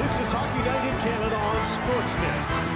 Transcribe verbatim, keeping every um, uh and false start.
This is Hockey Night in Canada on Sportsnet.